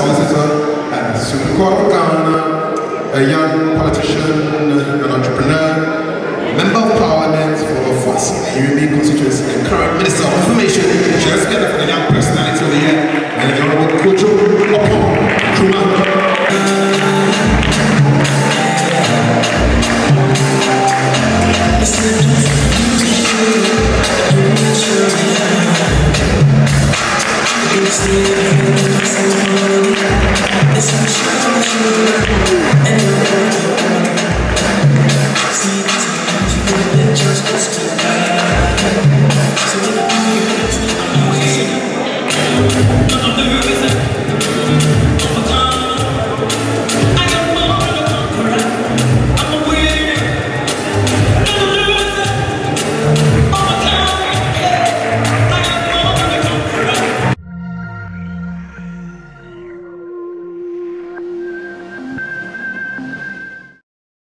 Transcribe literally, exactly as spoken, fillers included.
solicitor at the Supreme Court of Ghana, a young politician, an entrepreneur, member of parliament for Fast U M B constituency, and current Minister of Information. Just get for the young personality of the year, and the Honorable Kojo Oppong Nkrumah. Just